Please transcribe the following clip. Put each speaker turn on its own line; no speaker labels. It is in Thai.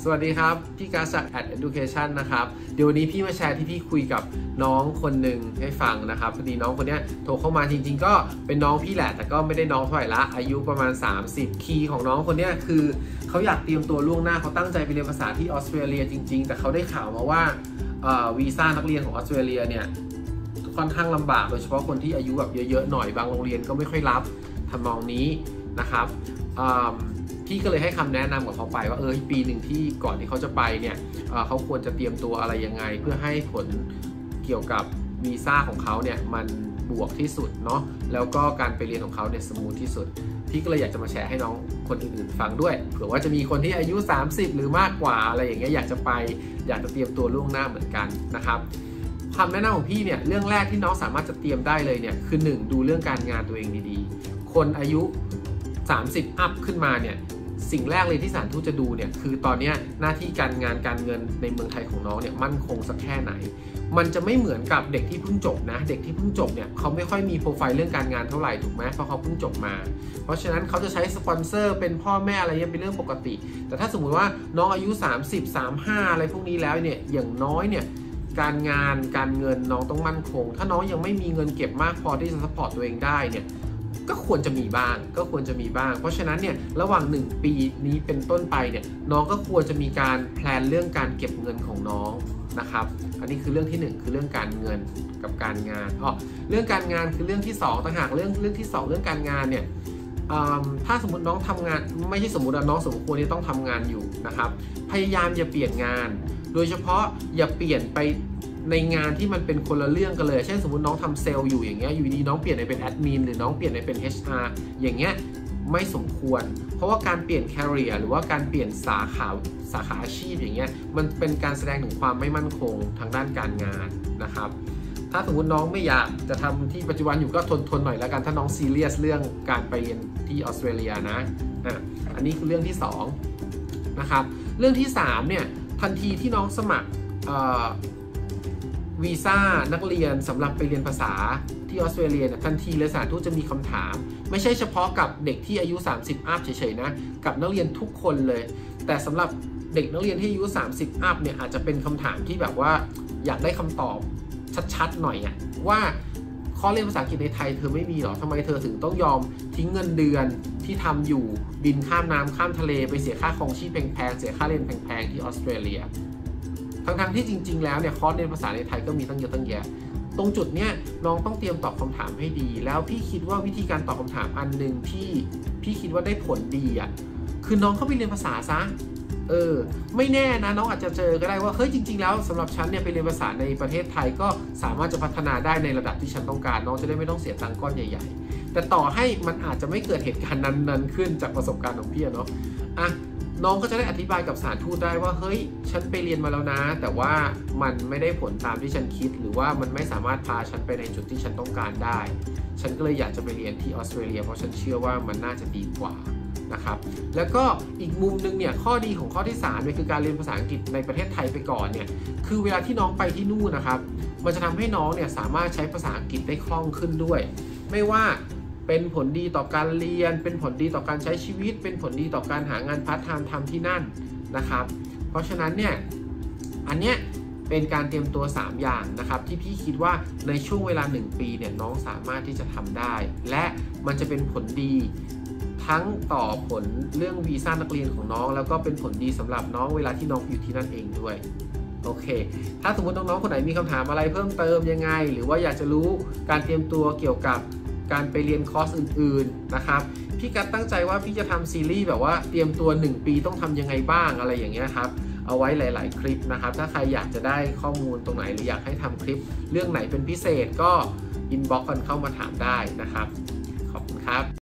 สวัสดีครับพี่กาจาก @education นะครับเดี๋ยววันนี้พี่มาแชร์ที่พี่คุยกับน้องคนหนึ่งให้ฟังนะครับพอดีน้องคนนี้โทรเข้ามาจริงๆก็เป็นน้องพี่แหละแต่ก็ไม่ได้น้องเท่าไหร่ละอายุประมาณ30คีย์ของน้องคนนี้คือเขาอยากเตรียมตัวล่วงหน้าเขาตั้งใจไปเรียนภาษาที่ออสเตรเลียจริงๆแต่เขาได้ข่าวมาว่าวีซ่านักเรียนของออสเตรเลียเนี่ยค่อนข้างลำบากโดยเฉพาะคนที่อายุแบบเยอะๆหน่อยบางโรงเรียนก็ไม่ค่อยรับทำนองนี้นะครับพี่ก็เลยให้คำแนะนำกับเขาไปว่าปีหนึ่งที่ก่อนที่เขาจะไปเนี่ยเขาควรจะเตรียมตัวอะไรยังไงเพื่อให้ผลเกี่ยวกับวีซ่าของเขาเนี่ยมันบวกที่สุดเนาะแล้วก็การไปเรียนของเขาเนี่ยสมูทที่สุดพี่ก็เลยอยากจะมาแชร์ให้น้องคนอื่นๆฟังด้วยเผื่อว่าจะมีคนที่อายุ30หรือมากกว่าอะไรอย่างเงี้ยอยากจะไปอยากจะเตรียมตัวล่วงหน้าเหมือนกันนะครับคำแนะนำของพี่เนี่ยเรื่องแรกที่น้องสามารถจะเตรียมได้เลยเนี่ยคือ1ดูเรื่องการงานตัวเองดีๆคนอายุ30อัพขึ้นมาเนี่ยสิ่งแรกเลยที่สถานทูตจะดูเนี่ยคือตอนนี้หน้าที่การงานการเงินในเมืองไทยของน้องเนี่ยมั่นคงสักแค่ไหนมันจะไม่เหมือนกับเด็กที่เพิ่งจบนะเด็กที่เพิ่งจบเนี่ยเขาไม่ค่อยมีโปรไฟล์เรื่องการงานเท่าไหร่ถูกไหมเพราะเขาเพิ่งจบมาเพราะฉะนั้นเขาจะใช้สปอนเซอร์เป็นพ่อแม่อะไรเนี่ยเป็นเรื่องปกติแต่ถ้าสมมุติว่าน้องอายุ30 35อะไรพวกนี้แล้วเนี่ยอย่างน้อยเนี่ยการงานการเงินน้องต้องมั่นคงถ้าน้องยังไม่มีเงินเก็บมากพอที่จะซัพพอร์ตตัวเองได้เนี่ยก็ควรจะมีบ้างเพราะฉะนั้นเนี่ยระหว่าง1ปีนี้เป็นต้นไปเนี่ยน้องก็ควรจะมีการแพลนเรื่องการเก็บเงินของน้องนะครับอันนี้คือเรื่องที่1คือเรื่องการเงินกับการงานเรื่องการงานคือเรื่องที่2ต่างหากเรื่องที่2เรื่องการงานเนี่ยถ้าสมมติน้องทำงานไม่ใช่สมมติน้องสมควรที่ต้องทำงานอยู่นะครับพยายามอย่าเปลี่ยนงานโดยเฉพาะอย่าเปลี่ยนไปในงานที่มันเป็นคนละเรื่องกันเลยเช่นสมมติน้องทำเซลล์อยู่อย่างเงี้ยอยู่ดีน้องเปลี่ยนไปเป็นแอดมินหรือน้องเปลี่ยนไปเป็น HR อย่างเงี้ยไม่สมควรเพราะว่าการเปลี่ยน career หรือว่าการเปลี่ยนสาขาอาชีพอย่างเงี้ยมันเป็นการแสดงถึงความไม่มั่นคงทางด้านการงานนะครับถ้าสมมติน้องไม่อยากจะทำที่ปัจจุบันอยู่ก็ทนหน่อยแล้วกันถ้าน้องซีเรียสเรื่องการไปเรียนที่ออสเตรเลียนะอันนี้คือเรื่องที่2นะครับเรื่องที่3เนี่ยทันทีที่น้องสมัครวีซ่านักเรียนสำหรับไปเรียนภาษาที่ออสเตรเลียเนี่ยทันทีเลยสถานทูตจะมีคำถามไม่ใช่เฉพาะกับเด็กที่อายุ30อัพเฉยๆนะกับนักเรียนทุกคนเลยแต่สำหรับเด็กนักเรียนที่อายุ30อัพเนี่ยอาจจะเป็นคำถามที่แบบว่าอยากได้คำตอบชัดๆหน่อยว่าข้อเรียนภาษาอังกฤษในไทยเธอไม่มีหรอทำไมเธอถึงต้องยอมทิ้งเงินเดือนที่ทำอยู่บินข้ามน้ำข้ามทะเลไปเสียค่าครองชีพแพงๆเสียค่าเรียนแพงๆที่ออสเตรเลียทั้งที่จริงๆแล้วเนี่ยคอร์สเรียนภาษาในไทยก็มีตั้งเยอะตั้งแยะตรงจุดเนี้ยน้องต้องเตรียมตอบคำถามให้ดีแล้วพี่คิดว่าวิธีการตอบคำถามอันหนึ่งที่พี่คิดว่าได้ผลดีคือน้องเข้าไปเรียนภาษาซะไม่แน่นะน้องอาจจะเจอก็ได้ว่าเฮ้ยจริงๆแล้วสำหรับฉันเนี่ยไปเรียนภาษาในประเทศไทยก็สามารถจะพัฒนาได้ในระดับที่ฉันต้องการน้องจะได้ไม่ต้องเสียตังค์ก้อนใหญ่ๆแต่ต่อให้มันอาจจะไม่เกิดเหตุการณ์นั้นขึ้นจากประสบการณ์ของพี่เนาะน้องก็จะได้อธิบายกับสถานทูตได้ว่าเฮ้ยฉันไปเรียนมาแล้วนะแต่ว่ามันไม่ได้ผลตามที่ฉันคิดหรือว่ามันไม่สามารถพาฉันไปในจุดที่ฉันต้องการได้ฉันก็เลยอยากจะไปเรียนที่ออสเตรเลียเพราะฉันเชื่อว่ามันน่าจะดีกว่านะครับแล้วก็อีกมุมนึงเนี่ยข้อดีของข้อที่3เนี่ยคือการเรียนภาษาอังกฤษในประเทศไทยไปก่อนเนี่ยคือเวลาที่น้องไปที่นู่นนะครับมันจะทำให้น้องเนี่ยสามารถใช้ภาษาอังกฤษได้คล่องขึ้นด้วยไม่ว่าเป็นผลดีต่อการเรียนเป็นผลดีต่อการใช้ชีวิตเป็นผลดีต่อการหางานพาร์ทไทม์ทำที่นั่นนะครับเพราะฉะนั้นเนี่ยอันเนี้ยเป็นการเตรียมตัว3อย่างนะครับที่พี่คิดว่าในช่วงเวลา1ปีเนี่ยน้องสามารถที่จะทำได้และมันจะเป็นผลดีทั้งต่อผลเรื่องวีซ่านักเรียนของน้องแล้วก็เป็นผลดีสำหรับน้องเวลาที่น้องอยู่ที่นั่นเองด้วยโอเคถ้าสมมติน้องๆคนไหนมีคำถามอะไรเพิ่มเติมยังไงหรือว่าอยากจะรู้การเตรียมตัวเกี่ยวกับการไปเรียนคอร์สอื่นๆนะครับพี่กัดตั้งใจว่าพี่จะทำซีรีส์แบบว่าเตรียมตัว1ปีต้องทำยังไงบ้างอะไรอย่างเงี้ยครับเอาไว้หลายๆคลิปนะครับถ้าใครอยากจะได้ข้อมูลตรงไหนหรืออยากให้ทำคลิปเรื่องไหนเป็นพิเศษก็อินบ็อกซ์กันเข้ามาถามได้นะครับขอบคุณครับ